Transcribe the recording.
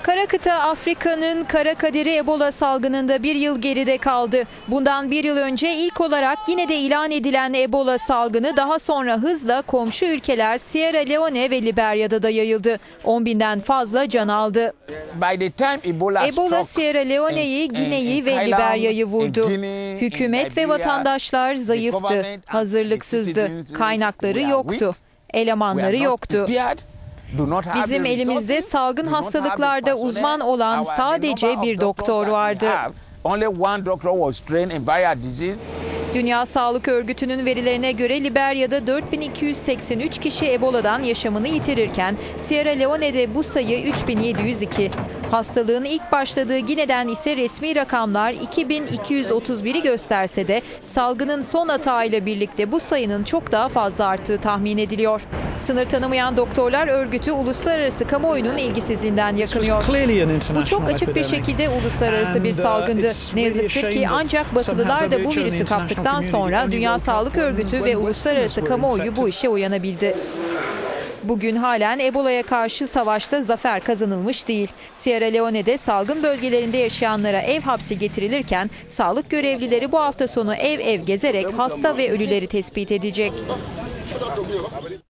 Kara kıta Afrika'nın kara kaderi Ebola salgınında bir yıl geride kaldı. Bundan bir yıl önce ilk olarak yine de ilan edilen Ebola salgını daha sonra hızla komşu ülkeler Sierra Leone ve Liberya'da da yayıldı. 10.000'den fazla can aldı. Ebola Sierra Leone'yi, Gine'yi ve Liberya'yı vurdu. Hükümet ve vatandaşlar zayıftı, hazırlıksızdı, kaynakları yoktu, elemanları yoktu. Bizim elimizde salgın hastalıklarda uzman olan sadece bir doktor vardı. Dünya Sağlık Örgütü'nün verilerine göre Liberya'da 4283 kişi Ebola'dan yaşamını yitirirken Sierra Leone'de bu sayı 3702. Hastalığın ilk başladığı Gine'den ise resmi rakamlar 2231'i gösterse de salgının son atağıyla birlikte bu sayının çok daha fazla arttığı tahmin ediliyor. Sınır tanımayan doktorlar örgütü uluslararası kamuoyunun ilgisizliğinden yakınıyor. Bu çok açık bir şekilde uluslararası bir salgındı. Ne yazıktır ki ancak Batılılar da bu virüsü kaptıktan sonra Dünya Sağlık Örgütü ve uluslararası kamuoyu bu işe uyanabildi. Bugün halen Ebola'ya karşı savaşta zafer kazanılmış değil. Sierra Leone'de salgın bölgelerinde yaşayanlara ev hapsi getirilirken sağlık görevlileri bu hafta sonu ev ev gezerek hasta ve ölüleri tespit edecek.